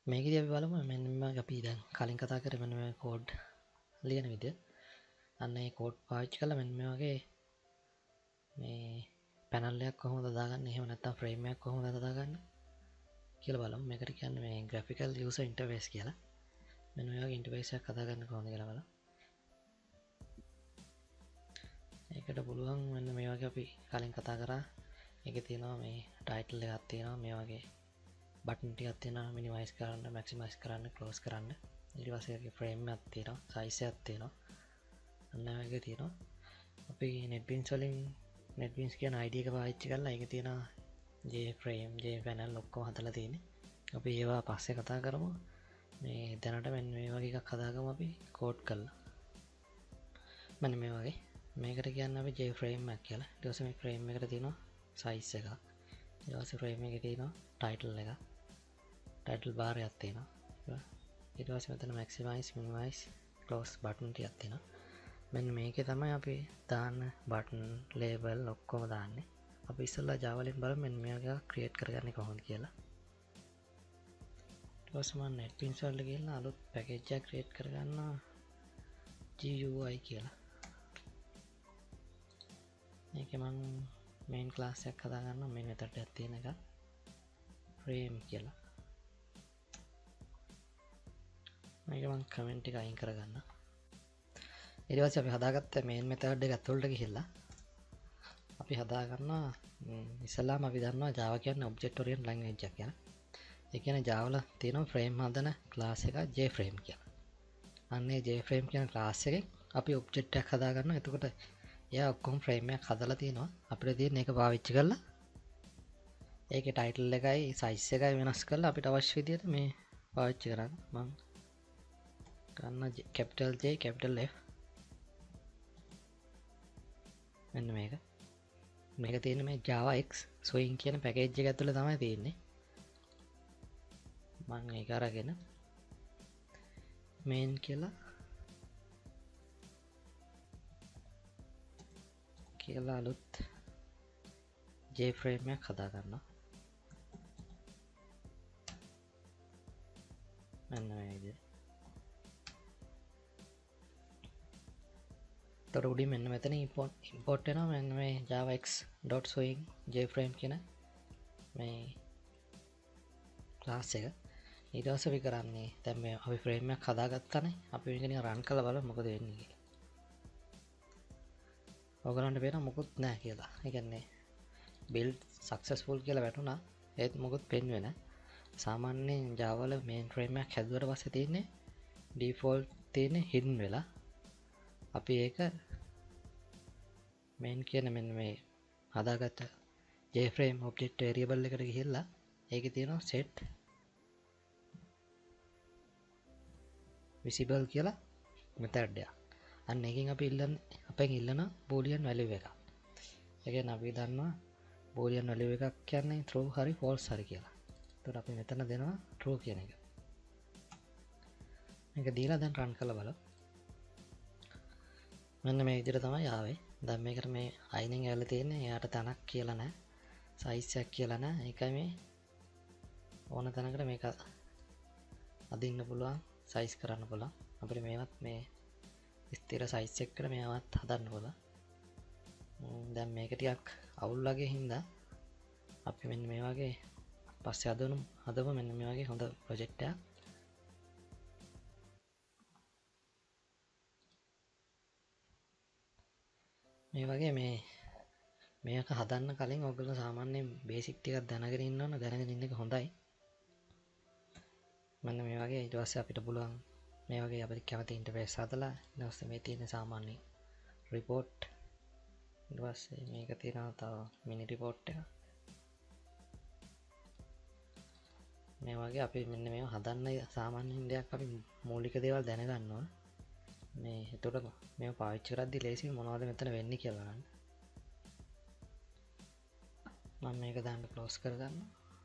මේකදී අපි බලමු මෙන්න අපි දැන් කලින් කතා කරේ මෙන්න මේ කෝඩ් ලියන විදිය. අන්න ඒ කෝඩ් පාවිච්චි කරලා මෙන්න මේ වගේ මේ පැනල් එකක් කොහොමද දාගන්නේ, එහෙම නැත්නම් ෆ්‍රේම් එකක් කොහොමද දාගන්නේ කියලා බලමු. මේකට කියන්නේ මේ graphical user interface කියලා. මෙන්න මේ වගේ ඉන්ටර්ෆේස් එකක් හදා ගන්න කොහොමද කියලා බලමු. ඒකට පුළුවන් මෙන්න මේ වගේ අපි කලින් කතා කරා. ඒකේ තියෙනවා මේ ටයිටල් එකක් තියෙනවා, මේ වගේ බටන් ටිකක් තියෙනවා, මිනිමයිස් කරන්න, මැක්සිමයිස් කරන්න, ක්ලෝස් කරන්න. ඊට පස්සේ ඒකේ ෆ්‍රේම් එකක් තියෙනවා, සයිස් එකක් තියෙනවා. අන්න ඒ වගේ තියෙනවා. අපි NetBeans වලින් NetBeans කියන ID එක පාවිච්චි කරලා ඒකේ තියෙනවා JFrame, JPanel ඔක්කොම හදලා තියෙන්නේ. අපි ඒවා පස්සේ කතා කරමු. මේ දැනට මෙන්න මේ වගේ එකක් හදාගමු අපි කෝඩ් කරලා. මෙන්න මේ වගේ. මේකට කියන්නේ අපි JFrame එකක් කියලා. ඊට පස්සේ මේ frame එකට තියෙනවා size එකක්. ඊට පස්සේ frame එකේ තියෙනවා title එක. title bar එකක් තියෙනවා. ඊට පස්සේ මෙතන maximize, minimize, close button ටිකක් තියෙනවා. මෙන්න මේකේ තමයි අපි දාන්න button, label ඔක්කොම දාන්නේ. අපි ඉස්සෙල්ලා Java වලින් බලමු මෙන්න මේක create කරගන්නේ කොහොමද කියලා. ඊට පස්සේ මම NetBeans වලට ගිහලා අලුත් package එකක් create කරගන්නවා GUI කියලා. මේකේ මම main class එකක් හදා ගන්නවා, main method එකක් තියෙන එක frame කියලා. මේක මම comment එක අයින් කරගන්නවා. ඊට පස්සේ අපි හදාගත්ත main method එක ඇතුළට ගිහිල්ලා අපි හදා ගන්නවා ඉස්සෙල්ලාම අපි දන්නවා Java කියන්නේ object oriented language එකක් කියලා. ඒ කියන්නේ Java වල තියෙන frame හදන class එක JFrame කියලා. අන්න ඒ JFrame කියන class එකෙන් අපි object එකක් හදා ගන්නවා. එතකොට එයා ඔක්කොම frame එකක් හදලා තිනවා. අපිට තියෙන එක පාවිච්චි කරලා ඒකේ title එකයි size එකයි වෙනස් කරලා අපිට අවශ්‍ය විදිහට මේ පාවිච්චි කරන්න. මම ගන්න capital J capital F. මෙන්න මේක තියෙන්නේ මේ Java X Swing කියන package එක ඇතුළේ තමයි තියෙන්නේ. මම ඒක අරගෙන main කියලා අලුත් JFrame එකක් හදා ගන්නවා. මෙන්න මේ විදිහට. තොර උඩින් මෙන්න මෙතන import වෙනවා මෙන්න මේ javax.swing JFrame කියන මේ class එක. ඊට පස්සේ අපි කරන්නේ දැන් මේ අපි frame එකක් හදාගත්තානේ. අපි මේක නිකන් run කරලා බලමු මොකද වෙන්නේ කියලා. ඔයගලන්ට පේනවා මොකුත් නැහැ කියලා. ඒ කියන්නේ build successful කියලා වැටුණා. ඒත් මොකුත් පෙන්වෙන්නේ නැහැ. සාමාන්‍යයෙන් Java වල main frame එකක් හැදුවට පස්සේ තියෙන්නේ default තියෙන්නේ hidden වෙලා. අපි ඒක main කියන මෙන්න මේ හදාගත්ත JFrame object variable එකට ගිහිල්ලා ඒකේ තියෙනවා set visible කියලා method එකක්. අන්න එකෙන් අපි අපෙන් ඉල්ලන boolean value එකක්. ඒ කියන්නේ අපි දන්නවා boolean value එකක් කියන්නේ true හරි false හරි කියලා. එතකොට අපි මෙතන දෙනවා true කියන එක. මේක දීලා දැන් run කරලා බලමු. මෙන්න මේ විදිහට තමයි ආවේ. දැන් මේකට මේ අයිනෙන් ඇවිල්ලා තියෙන්නේ. එයාට තැනක් කියලා නැහැ. සයිස් එකක් කියලා නැහැ. ඒකයි මේ ඕන තැනකට මේක අදින්න පුළුවන්, සයිස් කරන්න පුළුවන්. අපිට මේවත් මේ ස්ථිර සයිස් එකකට මේවත් හදන්න පුළුවන්. දැන් මේක ටිකක් අවුල් වගේ හින්දා අපි මෙන්න මේ වගේ පස්සේ හදමු මෙන්න මේ වගේ හොඳ ප්‍රොජෙක්ට් එකක්. මේ වගේ මේක හදන්න කලින් ඔයගොල්ලෝ සාමාන්‍යයෙන් බේසික් ටිකක් දැනගෙන ඉන්න ඕන. දැනගෙන ඉන්න එක හොඳයි. මෙන්න මේ වගේ ඊට පස්සේ අපිට පුළුවන් මේ වගේ අපිට කැමති ඉන්ටර්ෆේස් හදලා ඊට පස්සේ මේ තියෙන සාමාන්‍ය report ඊට පස්සේ මේක තියෙනවා තව මිනි report එක. මේ වගේ අපි මෙන්න මේව හදන්න සාමාන්‍යයෙන් දෙයක් අපි මූලික දේවල් දැනගන්න ඕන. මේ එතකොට මේව පාවිච්චි කරද්දි ලේසි මොනවද මෙතන වෙන්නේ කියලා බලන්න. මම මේක දාන්න ක්ලෝස් කරගන්නවා.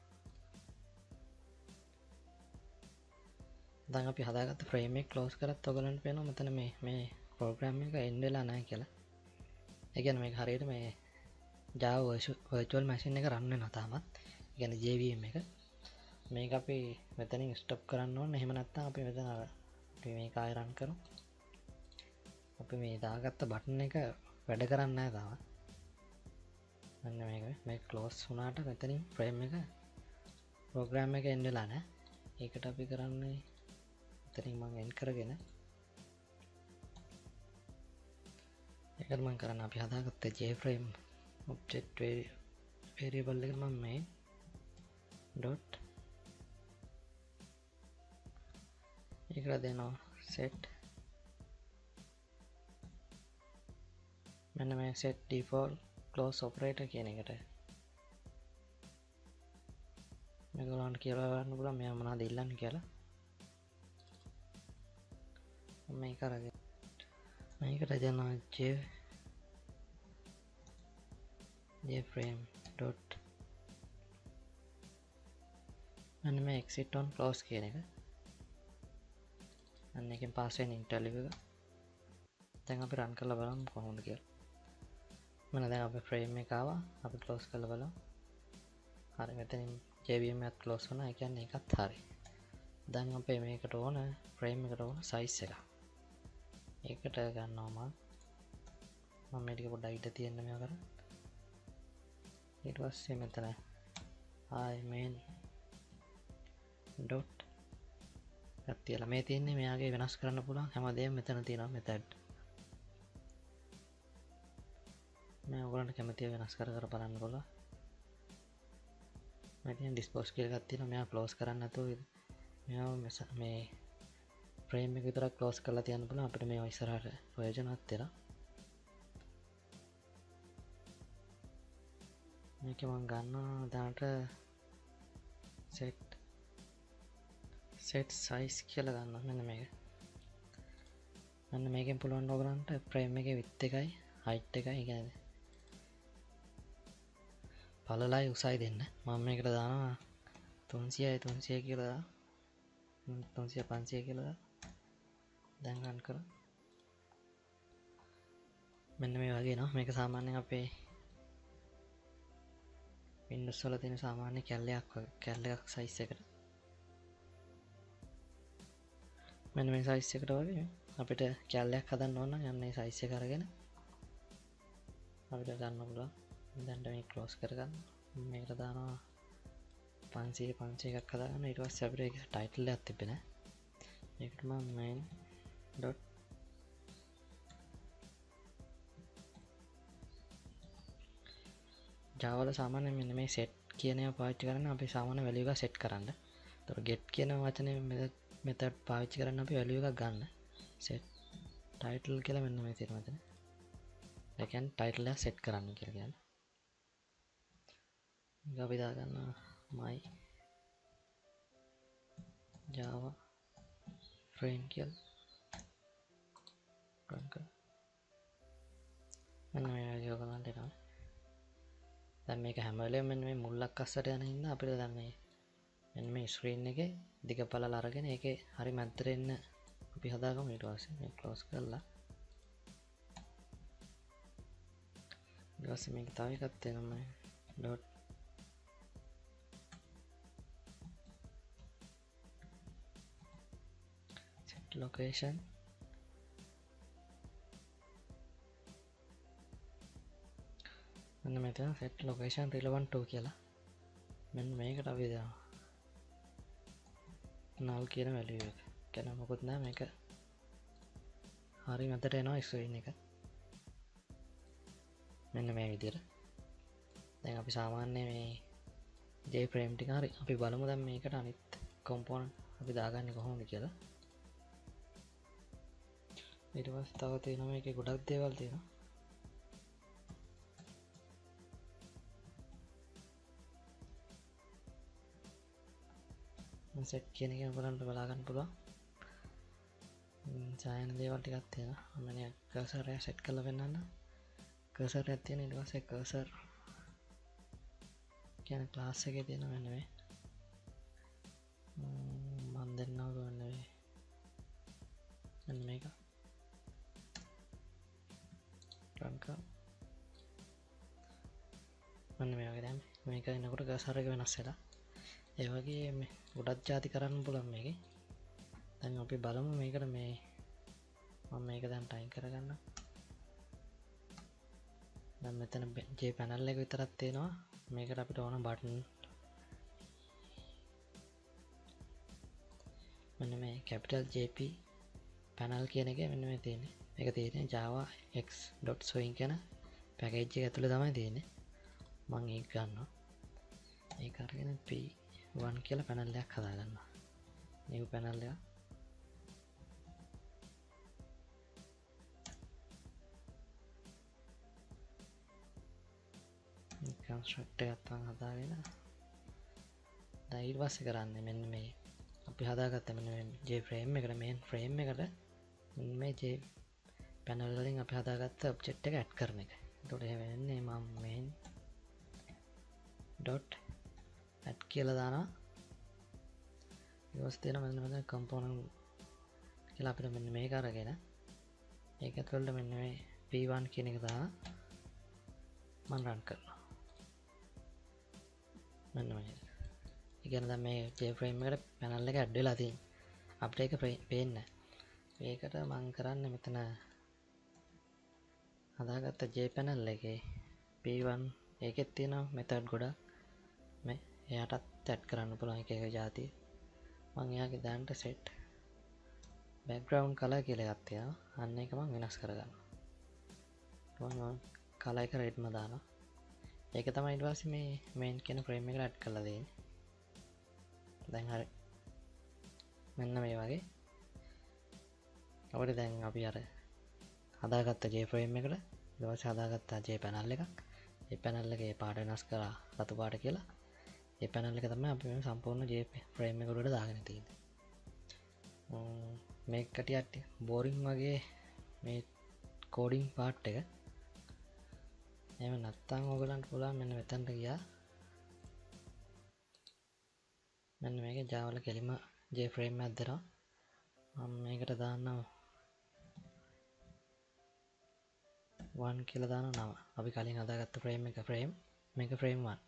දැන් අපි හදාගත්ත frame එක ක්ලෝස් කරත් ඔයගලන්ට පේනවා මෙතන මේ program එක end වෙලා නැහැ කියලා. ඒ කියන්නේ මේක හරියට මේ Java virtual machine එක run වෙනවා තාමත්. ඒ කියන්නේ JVM එක. මේක අපි මෙතනින් ස්ටොප් කරන්න ඕනේ. එහෙම නැත්නම් අපි මෙතන අපි මේක ආයෙ රන් කරමු. අපි මේ දාගත්ත බටන් එක වැඩ කරන්නේ නැහැ තාම. මෙන්න මේක ක්ලෝස් වුණාට මෙතනින් ෆ්‍රේම් එක ප්‍රෝග්‍රෑම් එක එන්න වෙලා නැහැ. ඒකට අපි කරන්නේ මෙතනින් මම එන්ඩ් කරගෙන ඒකට මම කරන්නේ අපි හදාගත්ත jframe object variable එක මම මේ dot ඒකට දෙනවා set මෙන්න මේ set default close operator කියන එකට මේගොල්ලන්ට කියලා ගන්න පුළුවන් මෙයා මොනවද ඉල්ලන්නේ කියලා මේක අරගෙන මේකට දෙනවා jframe dot මෙන්න මේ exit on close කියන එක අන්න එකෙන් පාස් වෙන ඉන්ටර්ලිව් එක දැන් අපි රන් කරලා බලමු කොහොමද කියලා මම දැන් අපේ ෆ්‍රේම් එක ආවා අපි ක්ලෝස් කරලා බලමු හරි මෙතනින් JVM එකත් ක්ලෝස් වුණා ඒ කියන්නේ ඒකත් හරි දැන් අපේ මේකට ඕන ෆ්‍රේම් එකට ඕන සයිස් එක ඒකට ගන්නවා මම මේ ටික පොඩ්ඩක් ඉඳ තියන්න මේවා කරා ඊට පස්සේ මෙතන I main dot එකක් තියලා මේ තියෙන්නේ මෙයාගේ වෙනස් කරන්න පුළුවන් හැමදේම මෙතන තියෙනවා method मैं ඔයගොල්ලන්ට කැමතිව වෙනස් කර බලන්න පුළුවන් මම තියෙන dispose කියලා එකක් තියෙනවා මෙයා ක්ලෝස් කරන්න නැතුව මෙයා මේ ෆ්‍රේම් එක විතරක් ක්ලෝස් කරලා තියන්න පුළුවන් අපිට මේවා ඉස්සරහට ප්‍රයෝජනවත් වෙනවා මේක මම ගන්නවා දාට set size කියලා ගන්නවා මෙන්න මේක මෙන්න මේකෙන් පුළුවන් ඔයගොල්ලන්ට ෆ්‍රේම් එකේ width එකයි height එකයි කියන්නේ පළලයි උසයි දෙන්න මම මේකට දානවා 300යි 300 කියලා 300 500 කියලා දැන් රන් කරා මෙන්න මේ වගේ නවා මේක සාමාන්‍යයෙන් අපේ Windows වල තියෙන සාමාන්‍ය කැලලයක් size එකට මෙන්න මේ size එකට වගේ අපිට කැලලයක් හදන්න ඕන නම් යන්නේ size එක අරගෙන අපිට ගන්න පුළුවන් දැන් මේ ක්ලෝස් කරගන්න මේකට දානවා 500 එකක් හදාගන්න ඊට පස්සේ අපිට ඒක ටයිටල් එකක් තිබෙන්නේ මේකට මම main dot Java වල සාමාන්‍යයෙන් මෙන්න මේ set කියන ඒවා පාවිච්චි කරන්නේ අපි සාමාන්‍ය value එක set කරන්න. ඒතකොට get කියන වචනේ method පාවිච්චි කරන්න අපි value එකක් ගන්න. set title කියලා මෙන්න මේ තියෙනවා මෙතන. ඒ කියන්නේ title එක set කරන්න කියලා කියන්නේ. මේක අපි දාගන්න my Java frame කියලා. run කර. මෙන්න මේ වගේ ඔයගලන්ට එනවා. දැන් මේක හැම වෙලේම මෙන්න මේ මුල්ලක් අස්සට යන හින්දා අපිට දැන් මේ මෙන්න මේ ස්ක්‍රීන් එකේ දිග පළල අරගෙන ඒකේ හරි මැද්දට එන්න අපි හදාගමු ඊට පස්සේ මේ ක්ලෝස් කරලා ඊට පස්සේ මේක තව එකක් තියෙනවා මේ dot set location මෙන්න මෙතන set location relevant to කියලා මෙන්න මේකට අපි දානවා null කියන value එක. කියන්නේ මොකොත් නෑ මේක හරි මැදට එනවා screen එක. මෙන්න මේ විදිහට. දැන් අපි සාමාන්‍ය මේ JFrame ටික හරි අපි බලමු දැන් මේකට අනිත් component අපි දාගන්නේ කොහොමද කියලා. ඊට පස්සේ තව තියෙනවා මේකේ ගොඩක් දේවල් තියෙනවා. set කියන එක ඔයගලන්ට බලා ගන්න පුළුවන්. සායන දේවල් ටිකක් තියෙනවා. මම මේ cursor එක set කරලා පෙන්නන්න. cursor එකක් තියෙන ඊට පස්සේ cursor කියන class එකේ තියෙන මෙන්න මේ මම දෙන්නවා ගන්න මේ මෙන්න මේක run කර මෙන්න මේ වගේ දැන් මේක එනකොට cursor එක වෙනස් වෙලා ඒ වගේ මේ ගොඩක් ಜಾති කරන්න පුළුවන් මේකේ. දැන් අපි බලමු මේකට මේ මම මේක දැන් ටයිම් කරගන්න. දැන් මෙතන J panel එක විතරක් තියෙනවා. මේකට අපිට ඕන බටන් මෙන්න මේ capital JP panel කියන එක මෙන්න මේ තියෙන්නේ. මේක තියෙන්නේ Java X.Swing කියන පැකේජ් එක ඇතුලේ තමයි තියෙන්නේ. මම ඒක ගන්නවා. ඒක අරගෙන P1 කියලා panel එකක් හදාගන්නවා. new panel එක. construct එකක් තමයි හදාගෙන දැන් ඊට පස්සේ කරන්නේ මෙන්න මේ අපි හදාගත්ත මෙන්න මේ J frame එකට main frame එකට මෙන්න මේ J panel වලින් අපි හදාගත්ත object එක add කරන එක. එතකොට එහෙම වෙන්නේ මම main dot add කියලා දානවා. ඊට පස්සේ තියෙන මෙන්න component කියලා අපිට මෙන්න මේක අරගෙන ඒක ඇතුළට මෙන්න මේ P1 කියන එක දාලා මම run කරනවා. මෙන්න මේ ඒ කියන්නේ දැන් මේ J-frame එකට panel එක add වෙලා තියෙනවා. අපිට ඒක පේන්නේ නැහැ. ඒකට මම කරන්නේ මෙතන හදාගත්ත J panel එකේ P1 ඒකෙත් තියෙනවා method ගොඩක්. මේ එයාටත් add කරන්න පුළුවන් එක එක જાති. මම එයාගේ දාන්න set background color කියලා එකක් තියෙනවා. අන්න ඒක මම වෙනස් කරගන්නවා. මම color එක red ම දානවා. ඒක තමයි ඊට පස්සේ මේ main කියන frame එකට add කරලා දෙන්නේ. දැන් හරි. මෙන්න මේ වගේ. අපිට දැන් අපි අර හදාගත්ත J frame එකට ඊට පස්සේ හදාගත්ත J panel එකක්. ඒ panel එකේ පාට වෙනස් කරලා රතු පාට කියලා. ඒ panel එක තමයි අපි මේ සම්පූර්ණ J frame එක උඩට දාගෙන තියෙන්නේ. මේක කටියට boring වගේ මේ coding part එක. එහෙම නැත්නම් ඔයගලන්ට පුළුවන් මෙන්න මෙතනට ගියා. මෙන්න මේකේ Java වල කෙලිම J frame එකක් දෙනවා. මම මේකට දාන්නම් 1 කියලා දානවා නම. අපි කලින් හදාගත්ත frame එක මේක frame 1.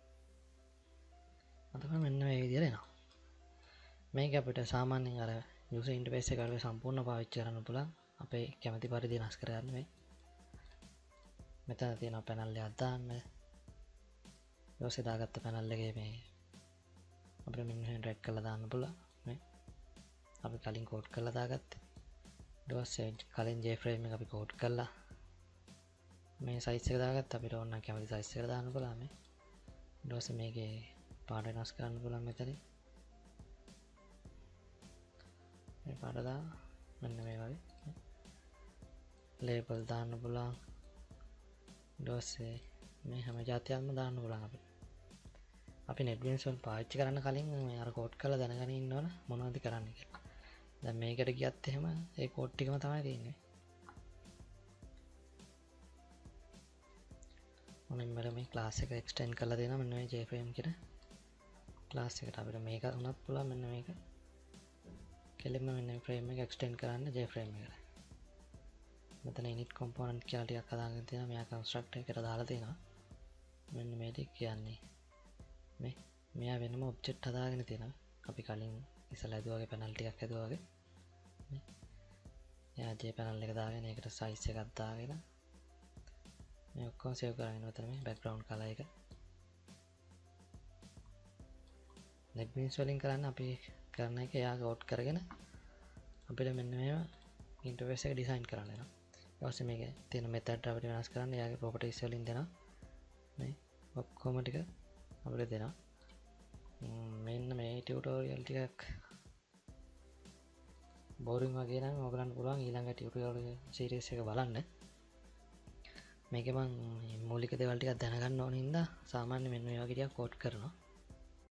අතන මෙන්න මේ විදිහට එනවා. මේක අපිට සාමාන්‍යයෙන් අර user interface එක වල සම්පූර්ණ පාවිච්චි කරන්න පුළුවන්. අපේ කැමති පරිදි වෙනස් කරගන්න මේ. මෙතන තියෙන panel එකක් දාන්න. ඊට පස්සේ දාගත්ත panel එකේ මේ අපිට මෙන්න red කරලා දාන්න පුළුවන්. මේ අපි කලින් කෝඩ් කරලා දාගත්තේ. ඊට පස්සේ කලින් J frame එක අපි කෝඩ් කරලා මේ size එක දාගත්ත අපිට ඕන නම් කැමති size එකට දාන්න පුළුවන් මේ. ඊට පස්සේ මේකේ පාට වෙනස් කරන්න පුළුවන් මෙතන. මේ පාට දාන්න මෙන්න මේ වගේ. label දාන්න පුළුවන්. ඊට පස්සේ මේ හැම જાතියක්ම දාන්න පුළුවන් අපිට. අපි NetBeans වල පාවිච්චි කරන්න කලින් මේ අර කෝඩ් කරලා දැනගෙන ඉන්න ඕන මොනවද කරන්න කියලා. දැන් මේකට ගියත් එහෙම ඒ කෝඩ් ටිකම තමයි තියෙන්නේ. මොනින් මර මේ ක්ලාස් එක එක්ස්ටෙන්ඩ් කරලා දෙනවා මෙන්න මේ JFrame කියන ක්ලාස් එකට. අපිට මේක උනත් පුළුවන් මෙන්න මේක. කෙලින්ම මෙන්න මේ frame එක එක්ස්ටෙන්ඩ් කරන්න JFrame එකට. මෙතන init component කියලා ටිකක් හදාගෙන තියෙනවා. මෙයා constructor එකට දාලා තියෙනවා. මෙන්න මේ ටික කියන්නේ මේ මෙයා වෙනම ඔබ්ජෙක්ට් හදාගෙන තියෙනවා. අපි කලින් ඉස්සලා හදුවා වගේ පැනල් ටිකක් හදුවා වගේ. මේ එයා J panel එක දාගෙන ඒකට size එකක් දාගෙන මේ ඔක්කොම සේව් කරගෙන උතන මේ background color එක. NetBeans වලින් කරන්න අපි කරන එක එයා කෝඩ් කරගෙන අපිට මෙන්න මේව interface එක design කරන්න වෙනවා. ඊට පස්සේ මේකේ තියෙන method අපිට වෙනස් කරන්න එයාගේ properties වලින් දෙනවා. මේ ඔක්කොම ටික අපිට දෙනවා. මෙන්න මේ ටියුටෝරියල් ටිකක් බෝරින් වගේ නම් ඔයගලන්ට පුළුවන් ඊළඟ ටියුටෝරියල් සීරීස් එක බලන්න. මේකේ මම මූලික දේවල් ටිකක් දැනගන්න ඕන හින්දා සාමාන්‍ය මෙන්න මේ වගේ ටිකක් කෝඩ් කරනවා.